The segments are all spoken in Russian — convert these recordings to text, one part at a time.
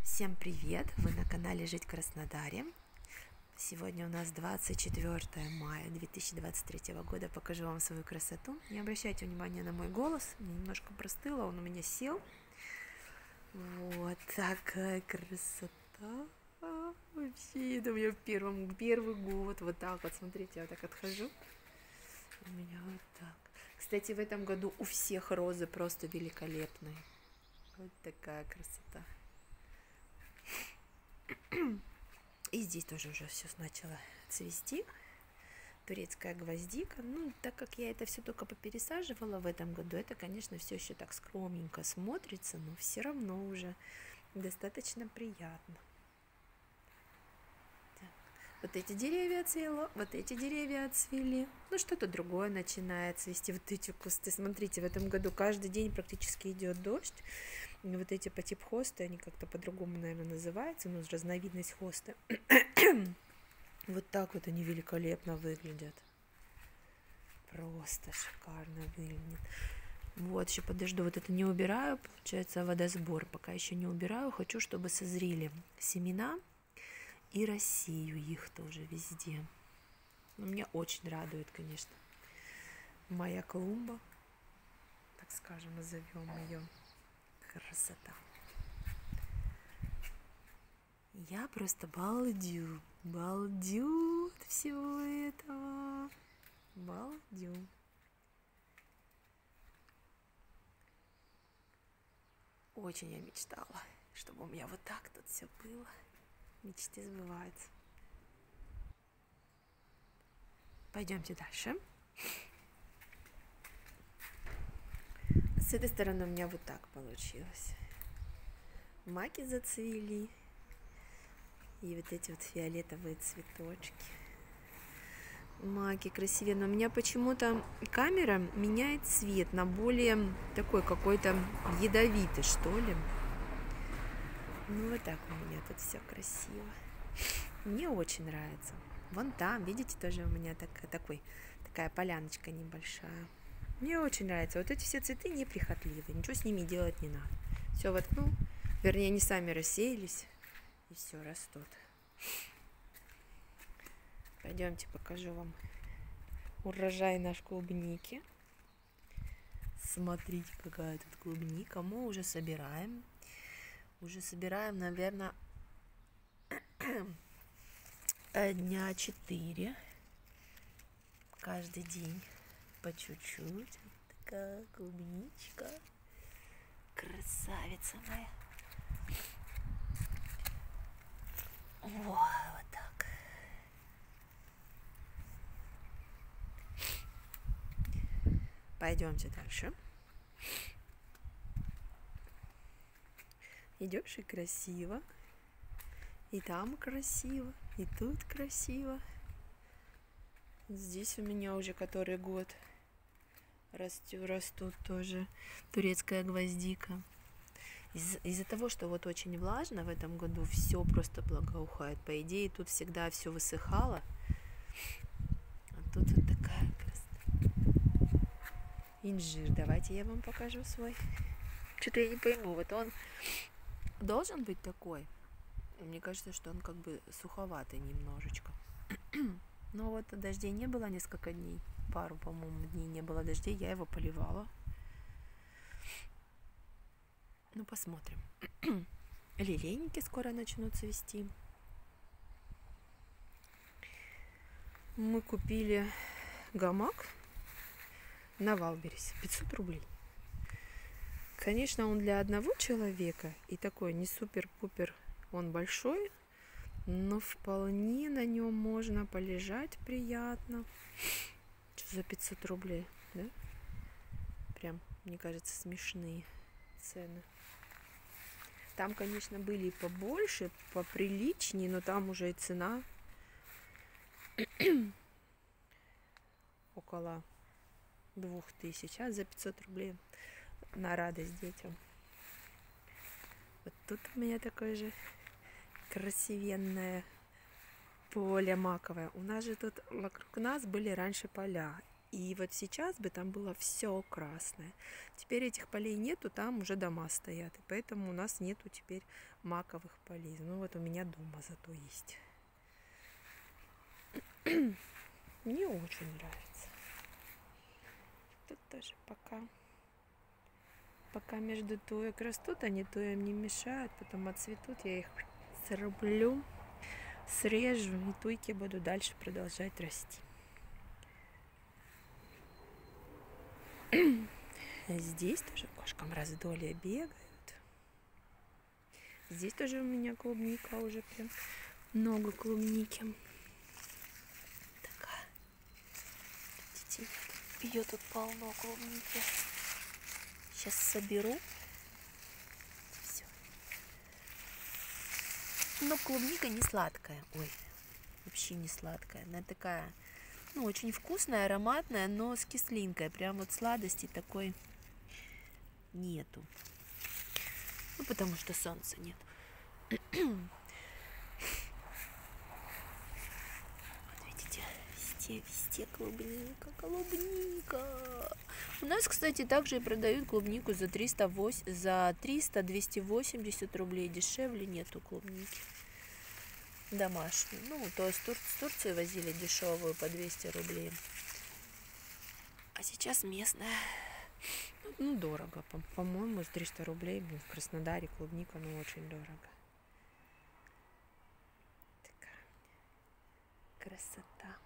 Всем привет! Вы на канале Жить в Краснодаре. Сегодня у нас 24 мая 2023 года. Покажу вам свою красоту. Не обращайте внимания на мой голос. Мне немножко простыло, он у меня сел. Вот такая красота. Вообще, это у меня первый год. Вот так вот, смотрите, я так отхожу. У меня вот так. Кстати, в этом году у всех розы просто великолепные. Вот такая красота. И здесь тоже уже все начало цвести. Турецкая гвоздика. Ну, так как я это все только попересаживала в этом году, это, конечно, все еще так скромненько смотрится, но все равно уже достаточно приятно. Так. Вот эти деревья отцвело, вот эти деревья отцвели. Ну, что-то другое начинает цвести. Вот эти кусты. Смотрите, в этом году каждый день практически идет дождь. И вот эти патипхосты, они как-то по-другому, наверное, называются, но разновидность хоста. Вот так вот они великолепно выглядят. Просто шикарно выглядит. Вот, еще подожду, вот это не убираю, получается водосбор. Пока еще не убираю, хочу, чтобы созрели семена и рассею их тоже везде. Но меня очень радует, конечно, моя клумба, так скажем, назовем ее. Красота. Я просто балдю от всего этого. Балдю. Очень я мечтала, чтобы у меня вот так тут все было. Мечты сбываются. Пойдемте дальше. С этой стороны у меня вот так получилось. Маки зацвели. И вот эти вот фиолетовые цветочки. Маки красивее. Но у меня почему-то камера меняет цвет на более такой какой-то ядовитый, что ли. Ну вот так у меня тут все красиво. Мне очень нравится. Вон там, видите, тоже у меня такая поляночка небольшая. Мне очень нравится. Вот эти все цветы неприхотливые. Ничего с ними делать не надо. Все воткнул. Вернее, они сами рассеялись. И все, растут. Пойдемте покажу вам урожай наш клубники. Смотрите, какая тут клубника. Мы уже собираем. Уже собираем, наверное, дня 4. Каждый день по чуть-чуть. Такая клубничка. Красавица моя. Вот так. Пойдемте дальше. Идешь и красиво. И там красиво. И тут красиво. Здесь у меня уже который год растут тоже турецкая гвоздика. Из-за того, что вот очень влажно в этом году, все просто благоухает. По идее, тут всегда все высыхало. А тут вот такая красота. Инжир. Давайте я вам покажу свой. Что-то я не пойму. Вот он должен быть такой. Мне кажется, что он как бы суховатый немножечко. Но вот дождей не было несколько дней. Пару, по-моему, дней не было дождей. Я его поливала. Ну, посмотрим. Лилейники скоро начнут цвести. Мы купили гамак на Валбересе. 500 рублей. Конечно, он для одного человека. И такой не супер-пупер. Он большой. Но вполне на нем можно полежать приятно. Что за 500 рублей, да? Прям, мне кажется, смешные цены. Там, конечно, были и побольше, поприличнее, но там уже и цена около 2000, а за 500 рублей на радость детям. Вот тут у меня такое же красивенное поле маковое. У нас же тут, вокруг нас были раньше поля. И вот сейчас бы там было все красное. Теперь этих полей нету, там уже дома стоят. И поэтому у нас нету теперь маковых полей. Ну вот у меня дома зато есть. Мне очень нравится. Тут тоже пока между туек растут, они туям не мешают. Потом отцветут, я их срублю, срежу, и туйки буду дальше продолжать расти. Здесь тоже кошкам раздолье бегают. Здесь тоже у меня клубника уже прям много клубники. Такая. Видите, ее тут полно клубники. Сейчас соберу. Все. Но клубника не сладкая. Ой, вообще не сладкая. Она такая, ну, очень вкусная, ароматная, но с кислинкой. Прям вот сладости такой нету. Ну, потому что солнца нет. Вот видите, везде клубника. У нас, кстати, также и продают клубнику за 300-280 рублей. Дешевле нету клубники. Домашнюю. Ну, то есть с Турции возили дешевую по 200 рублей. А сейчас местная. Ну, дорого. По-моему, с 300 рублей в Краснодаре клубника, ну, очень дорого. Такая красота.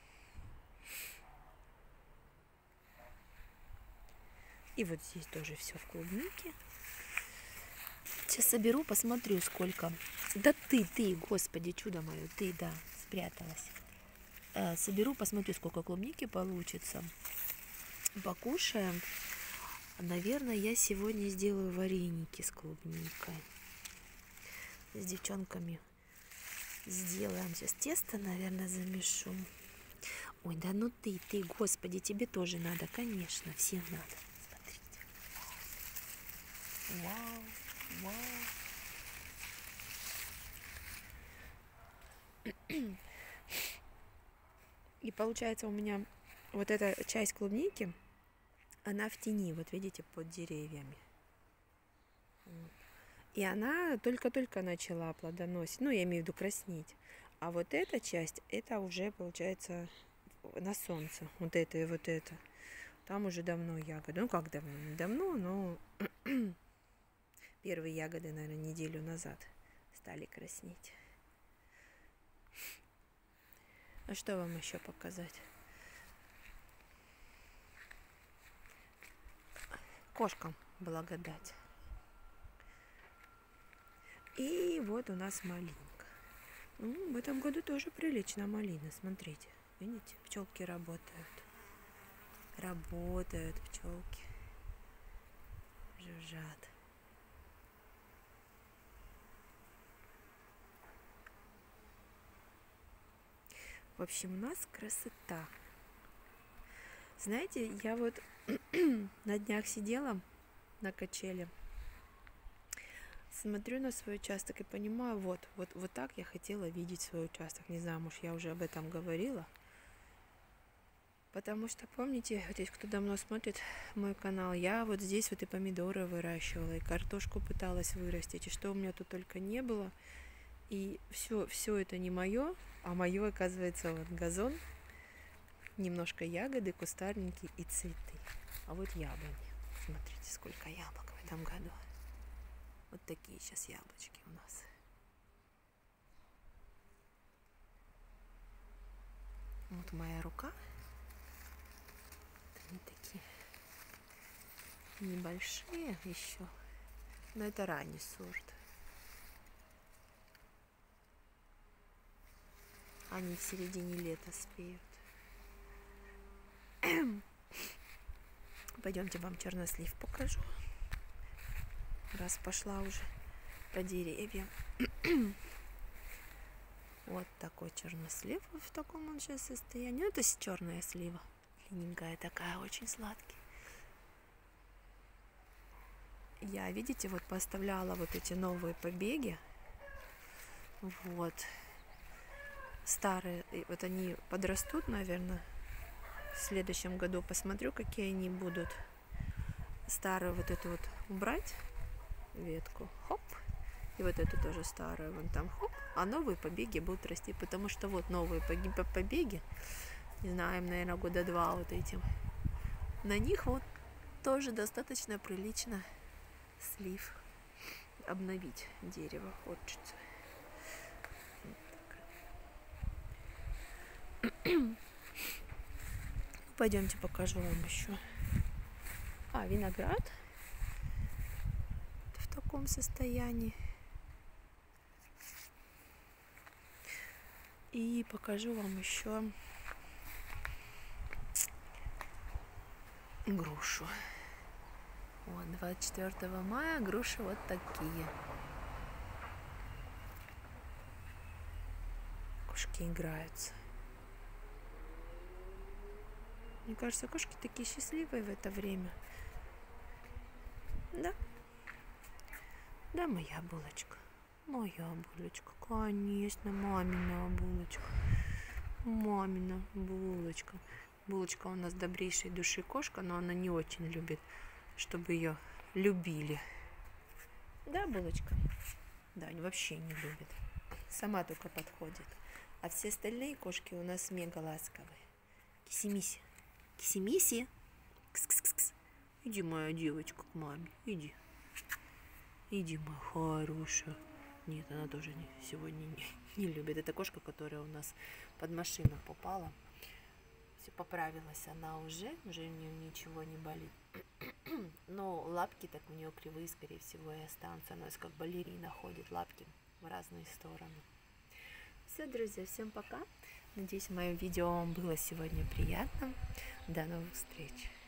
И вот здесь тоже все в клубнике. Сейчас соберу, посмотрю, сколько. Да ты, господи, чудо мое, ты, да, спряталась. Соберу, посмотрю, сколько клубники получится. Покушаем. Наверное, я сегодня сделаю вареники с клубникой. С девчонками сделаем. Сейчас тесто, наверное, замешу. Ой, да ну ты, господи, тебе тоже надо, конечно, всем надо. Смотрите. Вау, вау. И получается у меня вот эта часть клубники, она в тени, вот видите, под деревьями. И она только-только начала плодоносить, ну, я имею в виду краснеть. А вот эта часть, это уже, получается, на солнце. Вот это и вот это. Там уже давно ягоды. Ну, как давно? Не давно, но первые ягоды, наверное, неделю назад стали краснеть. А что вам еще показать? Кошкам благодать. И вот у нас малинка. Ну, в этом году тоже прилично малина, смотрите. Видите, пчелки работают. Работают пчелки. Жужжат. В общем, у нас красота. Знаете, я вот на днях сидела на качеле, смотрю на свой участок и понимаю, вот так я хотела видеть свой участок. Не знаю, может, я уже об этом говорила. Потому что, помните, вот если кто давно смотрит мой канал, я вот здесь вот и помидоры выращивала, и картошку пыталась вырастить, и что у меня тут только не было. И все это не мое, а мое, оказывается, вот газон, немножко ягоды, кустарники и цветы. А вот яблони. Смотрите, сколько яблок в этом году. Вот такие сейчас яблочки у нас. Вот моя рука. Они такие небольшие еще. Но это ранний сорт. Они в середине лета спеют. Пойдемте, вам чернослив покажу. Раз пошла уже по деревьям. Вот такой чернослив в таком он сейчас состоянии. Ну, это черная слива. Длинненькая такая, очень сладкий. Я, видите, вот поставляла вот эти новые побеги. Вот. Старые, вот они подрастут, наверное, В следующем году посмотрю, какие они будут. Старую вот эту вот убрать ветку, хоп, и вот эту тоже старую, вон там, хоп, а новые побеги будут расти, потому что вот новые побеги, не знаю, им, наверное, года 2 вот этим, на них вот тоже достаточно прилично слив, обновить дерево хочется. Пойдемте покажу вам еще. Виноград в таком состоянии. И покажу вам еще грушу. Вот, 24 мая груши вот такие. Кошки играются. Мне кажется, кошки такие счастливые в это время. Да? Да, моя булочка. Моя булочка. Конечно, мамина булочка. Мамина булочка. Булочка у нас добрейшей души кошка, но она не очень любит, чтобы ее любили. Да, булочка? Да, они вообще не любят. Сама только подходит. А все остальные кошки у нас мега ласковые. Киси-миси. Киси-миси. Кс-кс-кс. Иди, моя девочка, к маме. Иди. Иди, моя хорошая. Нет, она тоже сегодня не любит. Это кошка, которая у нас под машину попала. Все, поправилась она уже у нее ничего не болит. Но лапки так у нее кривые, скорее всего, и останутся. Она как балерина ходит, лапки в разные стороны. Все, друзья, всем пока. Надеюсь, мое видео вам было сегодня приятным. До новых встреч.